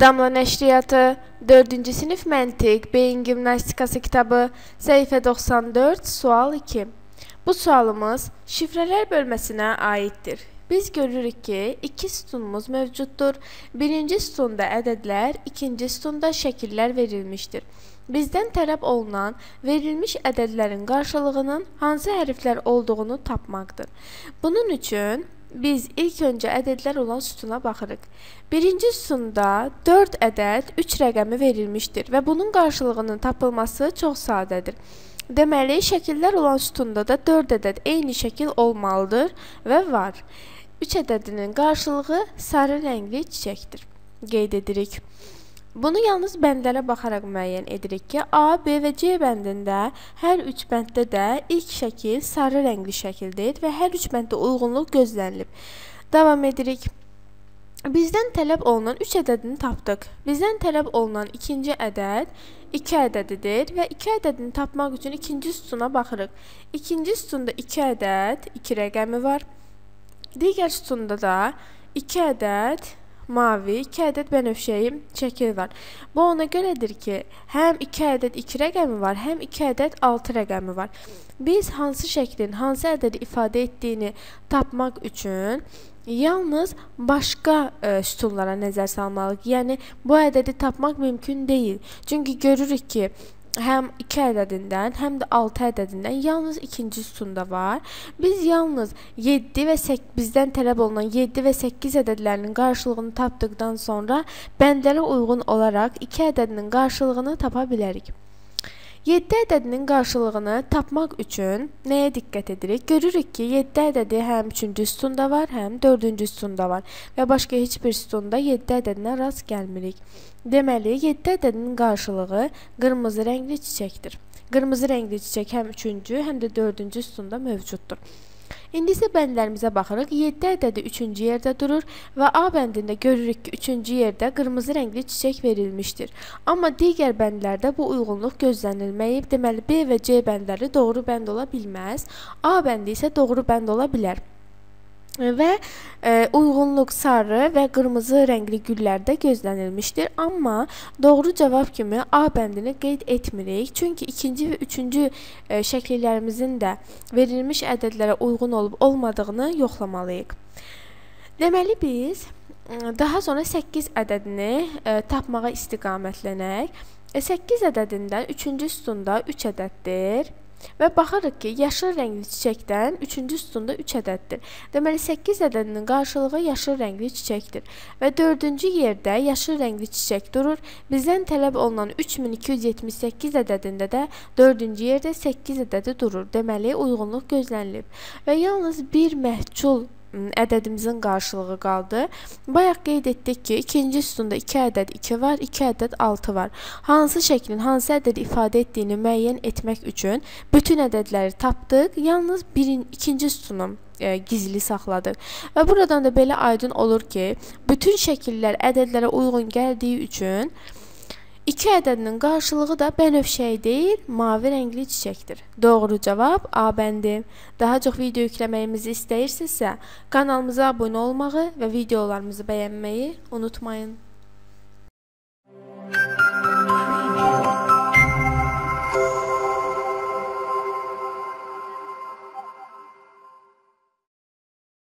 Damla Nəşriyyatı 4-cü sinif Məntiq Beyin Gimnastikası kitabı səhifə 94 sual 2. Bu sualımız şifrələr bölməsinə aiddir. Biz görürük ki, iki sütunumuz mövcuddur. Birinci sütunda ədədlər, ikinci sütunda şəkillər verilmişdir. Bizdən tələb olunan verilmiş ədədlərin qarşılığının hansı hərflər olduğunu tapmaqdır. Bunun üçün biz ilk öncə ədədlər olan sütuna baxırıq. Birinci sütunda 4 ədəd 3 rəqəmi verilmişdir və bunun qarşılığının tapılması çox sadədir. Deməli, şəkillər olan sütunda da 4 ədəd eyni şəkil olmalıdır və var. 3 ədədinin qarşılığı sarı rəngli çiçəkdir. Qeyd edirik. Bunu yalnız bəndlərə baxaraq müəyyən edirik ki, A, B və C bəndində hər 3 bənddə də ilk şəkil sarı rəngli şəkildir və hər 3 bənddə uyğunluq gözlənilib. Davam edirik. Bizdən tələb olunan 3 ədədini tapdıq. Bizdən tələb olunan ikinci ədəd 2 ədədidir və 2 ədədini tapmaq üçün ikinci sütuna baxırıq. İkinci sütunda 2 ədəd 2 rəqəmi var. Digər sütunda da 2 ədəd mavi, 2 ədəd bənövşəyi şəkil var. Bu ona görədir ki, həm 2 ədəd 2 rəqəmi var, həm 2 ədəd 6 rəqəmi var. Biz hansı şəklin hansı ədədi ifadə etdiyini tapmaq üçün yalnız başqa sütunlara nəzər salmalıyıq. Yəni, bu ədədi tapmaq mümkün deyil. Çünki görürük ki, həm 2 ədədindən, həm də 6 ədədindən yalnız ikinci sütunda var. Biz yalnız 7 və 8, bizdən tələb olunan 7 və 8 ədədlərinin qarşılığını tapdıqdan sonra bəndlərə uyğun olaraq 2 ədədinin qarşılığını tapa bilərik. 7 ədədinin qarşılığını tapmaq üçün nəyə diqqət edirik? Görürük ki, 7 ədədi həm 3-cü sütunda var, həm 4-cü sütunda var və başqa heç bir sütunda 7 ədədinə rast gəlmirik. Deməli, 7 ədədinin qarşılığı qırmızı rəngli çiçəkdir. Qırmızı rəngli çiçək həm 3-cü, həm də 4-cü sütunda mövcuddur. İndi isə bəndlərimizə baxırıq. 7 ədədi 3-cü yerdə durur və A bəndində görürük ki, 3-cü yerdə qırmızı rəngli çiçək verilmişdir. Amma digər bəndlərdə bu uyğunluq gözlənilməyib. Deməli, B və C bəndləri doğru bənd ola bilməz. A bəndi isə doğru bənd ola bilər. Və uyğunluq sarı və qırmızı rəngli güllərdə gözlənilmişdir. Amma doğru cavab kimi A bəndini qeyd etmirik. Çünki ikinci və üçüncü şəkillərimizin də verilmiş ədədlərə uyğun olub olmadığını yoxlamalıyıq. Deməli, biz daha sonra 8 ədədini tapmağa istiqamətlənək. 8 ədədindən 3-cü sütunda 3 ədəddir. Və baxırıq ki, yaşıl rəngli çiçəkdən 3-cü sütunda 3 ədəddir. Deməli, 8 ədədinin qarşılığı yaşıl rəngli çiçəkdir. Və 4-cü yerdə yaşıl rəngli çiçək durur. Bizdən tələb olunan 3278 ədədində də 4-cü yerdə 8 ədədi durur. Deməli, uyğunluq gözlənilib. Və yalnız bir məhcul ədədimizin qarşılığı qaldı. Bayaq qeyd etdik ki, ikinci sütunda 2 ədəd 2 var, 2 ədəd 6 var. Hansı şəklin hansı ədədi ifadə etdiyini müəyyən etmək üçün bütün ədədləri tapdıq, yalnız ikinci sütunu gizli saxladıq. Və buradan da belə aydın olur ki, bütün şəkillər ədədlərə uyğun gəldiyi üçün 2 ədədinin qarşılığı da bənövşəyi deyil, mavi rəngli çiçəkdir. Doğru cavab A bəndi. Daha çox video yükləməyimizi istəyirsinizsə, kanalımıza abunə olmağı və videolarımızı bəyənməyi unutmayın.